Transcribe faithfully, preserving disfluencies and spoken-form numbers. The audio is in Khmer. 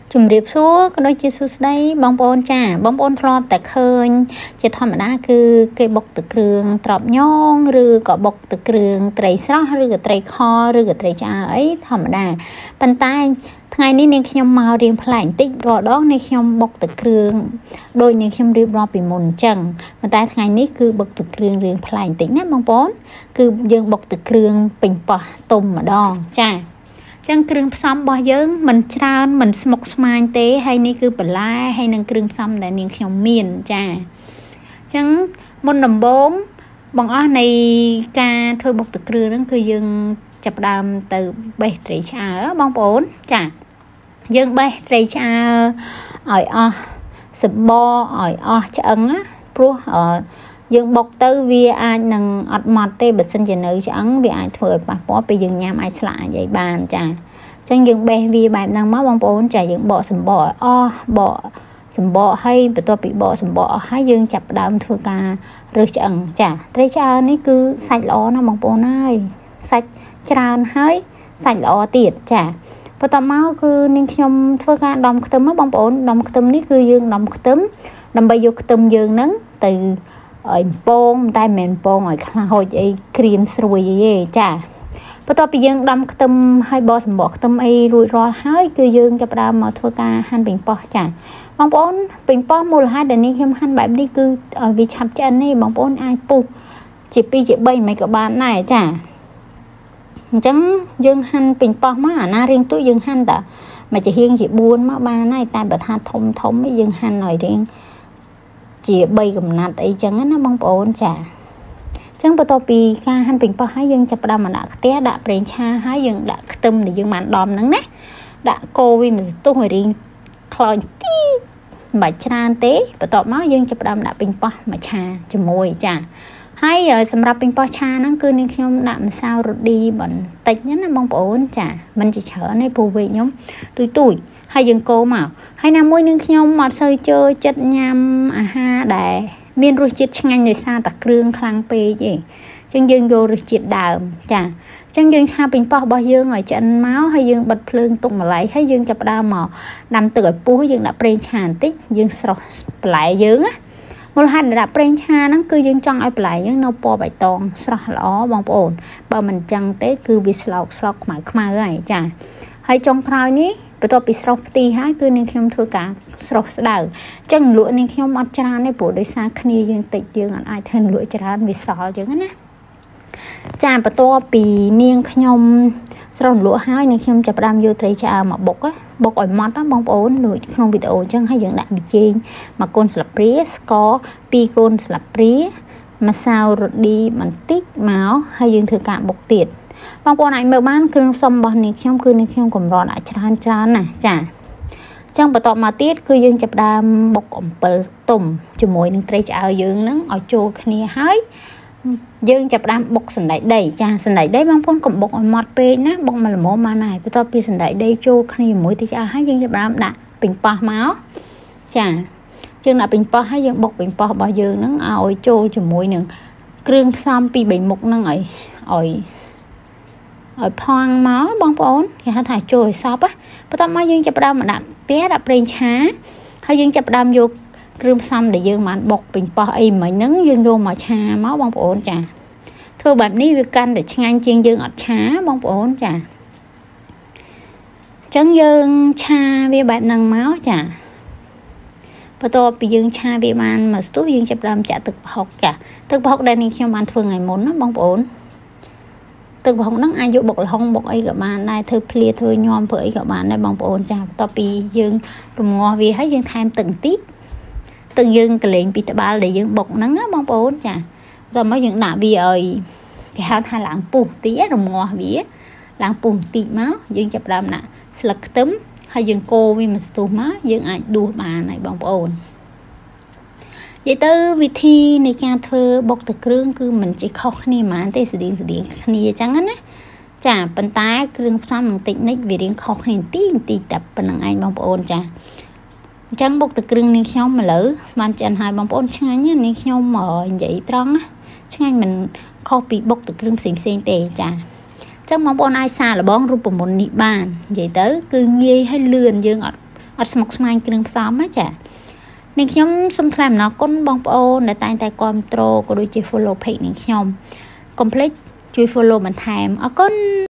ជំរាបសួរក៏ដូចជាសួស្តីបងប្អូនចាបងប្អូនធ្លាប់តែឃើញជាធម្មតាគឺគេបុកទឹកគ្រឿងត្រប់ញងឬក៏បុកទឹកគ្រឿងត្រីស្រស់ឬក៏ត្រីខឬក៏ត្រីឆ្អើរអីធម្មតាប៉ុន្តែថ្ងៃនេះនាងខ្ញុំមករៀងប្លែកបន្តិចរាល់ដងនាងខ្ញុំបុកទឹកគ្រឿងដូចនាងខ្ញុំរៀបរាប់ពីមុនអញ្ចឹងប៉ុន្តែថ្ងៃនេះគឺបុកទឹកគ្រឿងរៀងប្លែកបន្តិចណាបងប្អូនគឺយើងបុកទឹកគ្រឿងពេញប៉ោះទុំម្ដងចាចឹងគ្រឿងផ្សំរបស់យើងមិនច្រើនមិនស្មុគស្មាញទេហើយនេះគឺបន្លែហើយនឹងគ្រឿងផ្សំដែលនាងខ្ញុំមានចាចឹងមុនដំបូងបងអស់នៃការធ្វើបុកទឹកគ្រឿងហ្នឹងគឺយើងចាប់ផ្ដើមទៅបេះត្រីឆ្អើរបងប្អូនចាយើងបេះត្រីឆ្អើរឲ្យអស់សម្បកឲ្យអស់ឆ្អឹងណាព្រោះយើងបុកទៅវាអាចនឹងអត់ម៉ត់ទេបើសិនជានៅឆ្អឹងវាអាចធ្វើឲ្យប៉ះពាល់ពេលយើងញ៉ាំអាចស្លាក់អាចអីបានចាអញ្ចឹងយើងបេះវាបែបហ្នឹងមកបងប្អូនចាយើងបកសម្បកឲ្យអស់បកសម្បកហើយបន្ទាប់ពីបកសម្បកអស់ហើយយើងចាប់ផ្ដើមធ្វើការរើសឆ្អឹងចាត្រីឆ្អើរនេះគឺសាច់ល្អណាស់បងប្អូនហើយសាច់ច្រើនហើយសាច់ល្អទៀតចាបន្ទាប់មកគឺនាងខ្ញុំធ្វើការដំខ្ទឹមបងប្អូនដំខ្ទឹមនេះគឺយើងដំខ្ទឹមដើម្បីយកខ្ទឹមយើងហ្នឹងទៅឲ្យពងតែមិនមែនពងឲ្យខ្លោចអីក្រៀមស្រួយអីទេចាបន្ទាប់ពីយើងដំខ្ទឹមឲ្យបកសម្បកខ្ទឹមអីរួចរាល់ហើយគឺយើងចាប់ផ្ដើមមកធ្វើការហាន់ពេញប៉ោះចាបងប្អូនពេញប៉ោះមូលហេតុដែលនេះខ្ញុំហាន់បែបនេះគឺឲ្យវាឆាប់ឆ្អិនទេបងប្អូនអាចពុះជាពីរជាបីមិនក៏បានដែរចាអញ្ចឹងយើងហាន់ពេញប៉ោះមកអាណារៀងទូយើងហាន់តាមកជារៀងជាបួនមកបានហើយតែបើថាធំធំយើងហាន់ឲ្យរៀងជាបីកំណាត់អីចឹងណាបងប្អូនចាអញ្ចឹងបន្ទាប់ពីការហាន់ពេញប៉ោះហើយយើងចាប់ផ្ដើមមកដាក់ខ្ទះដាក់ប្រេងឆាហើយយើងដាក់ខ្ទឹមដែលយើងបានដំហ្នឹងណាដាក់កូរវាមួយសន្ទុះឲ្យរៀងខ្លោចទីមិនបាច់ច្រើនទេបន្ទាប់មកយើងចាប់ផ្ដើមដាក់ពេញប៉ោះមកឆាជាមួយចាហើយសម្រាប់ពេញប៉ោះឆាហ្នឹងគឺនាងខ្ញុំដាក់ម្សៅរ៉ូឌីបន្តិចណាបងប្អូនចាមិនជាច្រើនទេព្រោះវេខ្ញុំទូចទូចហើយយើងកូរមកហើយណាមួយនាងខ្ញុំអត់សូវចូលចិត្តញ៉ាំអាហារដែលមានរសជាតិឆ្ងាញ់ដោយសារតែគ្រឿងខ្លាំងពេកទេអញ្ចឹងយើងយករសជាតិដើមចាអញ្ចឹងយើងឆាពេញប៉ោះរបស់យើងឲ្យឆ្អិនមកហើយយើងបិទភ្លើងទុកម្ល៉េះហើយយើងចាប់ផ្ដើមមកដាំទឹកឲ្យពុះយើងដាក់ប្រេងឆាបន្តិចយើងស្រុះបន្លែយើងណាមូលហេតុដែលដាក់ប្រេងឆាហ្នឹងគឺយើងចង់ឲ្យបន្លែយើងនៅពណ៌បៃតងស្រស់ល្អបងប្អូនបើមិនអញ្ចឹងទេគឺវាស្លោកស្លោកខ្មៅខ្មៅហើយចាហើយចុងក្រោយនេះបន្ទាប់ពីស្រុះផ្ទីហើយគឺនាងខ្ញុំធ្វើការស្រុះស្ដៅអញ្ចឹងលក់នាងខ្ញុំអត់ច្រើនទេព្រោះដោយសារគ្នាយើងតិចយើងអត់អាចធ្វើលក់ច្រើនវាសល់អញ្ចឹងណាចាបន្ទាប់ពីនាងខ្ញុំស្រុះលក់ហើយនាងខ្ញុំចាប់ផ្ដើមយកត្រីឆ្អើរមកបុកបុកឲ្យម៉ត់ណាបងប្អូនដូចក្នុងវីដេអូអញ្ចឹងហើយយើងដាក់ប៊ីចេងមួយកូនស្លាបព្រាស្ករពីរកូនស្លាបព្រាម្សៅរ៉ូឌីបន្តិចមកហើយយើងធ្វើការបុកទៀតបងប្អូនអាចមើលបានគ្រឿងផ្សំរបស់នាងខ្ញុំគឺនាងខ្ញុំកម្រដាក់ច្រើនច្រើនណាចាអញ្ចឹងបន្ទាប់មកទៀតគឺយើងចាប់ផ្ដើមបុកអំពិលទុំជាមួយនឹងត្រីឆ្អើរយើងហ្នឹងឲ្យចូលគ្នាហើយយើងចាប់ផ្ដើមបុកសណ្តែកដីចាសណ្តែកដីបងប្អូនកុំបុកឲ្យម៉ត់ពេកណាបុកមកល្មមបានហើយបន្ទាប់ពីសណ្តែកដីចូលគ្នាជាមួយត្រីឆ្អើរហើយយើងចាប់ផ្ដើមដាក់ពេញប៉ោះមកចាយើងដាក់ពេញប៉ោះហើយយើងបុកពេញប៉ោះរបស់យើងហ្នឹងឲ្យចូលជាមួយនឹងគ្រឿងផ្សំពីរបីមុខហ្នឹងឲ្យឲ្យឲ្យផងមកបងប្អូនគេហៅថាចូលឲ្យសពបន្ទាប់មកយើងចាប់ផ្ដើមមកដាក់ផ្ទះដាក់ប្រេងឆាហើយយើងចាប់ផ្ដើមយកគ្រឿងផ្សំដែលយើងបានបុកពេញប៉ោះអីមិញហ្នឹងយើងយកមកឆាមកបងប្អូនចាធ្វើបែបនេះវាកាន់តែឆ្ងាញ់ជាងយើងអត់ឆាបងប្អូនចាអញ្ចឹងយើងឆាវាបែបហ្នឹងមកចាបន្ទាប់ពីយើងឆាវាបានមកស្ទុះយើងចាប់ផ្ដើមចាក់ទឹកប្រហុកចាទឹកប្រហុកដែលនេះខ្ញុំបានធ្វើថ្ងៃមុនណាបងប្អូនទឹកប្រហុកហ្នឹងអាចយកបុកល្ហុងបុកអីក៏បានដែរធ្វើភ្លាធ្វើញោមធ្វើអីក៏បានដែរបងប្អូនចាបន្ទាប់ពីយើងរំងាស់វាហើយយើងថែមទឹកបន្តិចទឹកយើងកលែងពីត្បាល់ដែលយើងបុកហ្នឹងណាបងប្អូនចាបន្ទាប់មកយើងដាក់វាឲ្យគេហៅថាឡើងពុះបន្តិចរំងាស់វាឡើងពុះបន្តិចមកយើងចាប់ផ្ដើមដាក់ស្លឹកខ្ទឹមហើយយើងកូរវាមួយស្ទុះមកយើងអាចដួសបានហើយបងប្អូននិយាយទៅវិធីនៃការធ្វើបុកទឹកគ្រឿងគឺមិនចេះខុសគ្នាហ្មងទេស្តៀងស្តៀងគ្នាអញ្ចឹងណាចាប៉ុន្តែគ្រឿងផ្សំបន្តិចនិចវារៀងខុសគ្នាបន្តិចបន្តិចតែប៉ុណ្្នឹងឯងបងប្អូនចាអញ្ចឹងបុកទឹកគ្រឿងនាងខ្ញុំឥឡូវបានឆ្អិនហើយបងប្អូនឆ្ងាញ់នាងខ្ញុំនិយាយត្រង់ណាឆ្ងាញ់មិនខុសពីបុកទឹកគ្រឿងផ្សេងផ្សេងទេចាអញ្ចឹងបងប្អូនអាចសាកល្បងរូបមន្តនេះបាននិយាយទៅគឺងាយហើយលឿនយើងអត់អត់ស្មុគស្មាញគ្រឿងផ្សំណាចានាងខ្ញុំសូមថ្លែងអំណរគុណបងប្អូនដែលតែងតែគាំទ្រក៏ដូចជា follow page នាងខ្ញុំកុំភ្លេចជួយ follow បន្ថែមអរគុណ